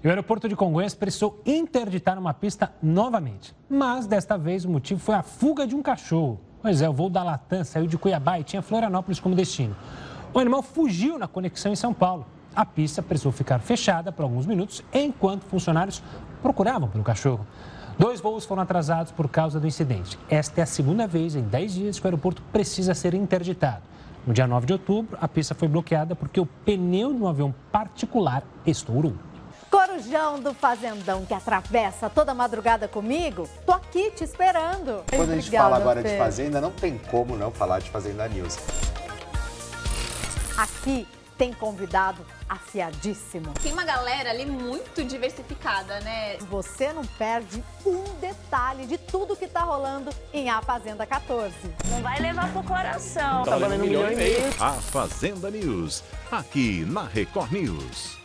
E o aeroporto de Congonhas precisou interditar uma pista novamente. Mas desta vez o motivo foi a fuga de um cachorro. Pois é, o voo da Latam saiu de Cuiabá e tinha Florianópolis como destino. O animal fugiu na conexão em São Paulo. A pista precisou ficar fechada por alguns minutos enquanto funcionários procuravam pelo cachorro. 2 voos foram atrasados por causa do incidente. Esta é a segunda vez em 10 dias que o aeroporto precisa ser interditado. No dia 9 de outubro, a pista foi bloqueada porque o pneu de um avião particular estourou. Corujão do Fazendão que atravessa toda madrugada comigo, tô aqui te esperando. Quando a gente fala agora de Fazenda, não tem como não falar de Fazenda News. Aqui tem convidado afiadíssimo. Tem uma galera ali muito diversificada, né? Você não perde um detalhe de tudo que tá rolando em A Fazenda 14. Não vai levar pro coração. Tá valendo 1,5 milhão. A Fazenda News, aqui na Record News.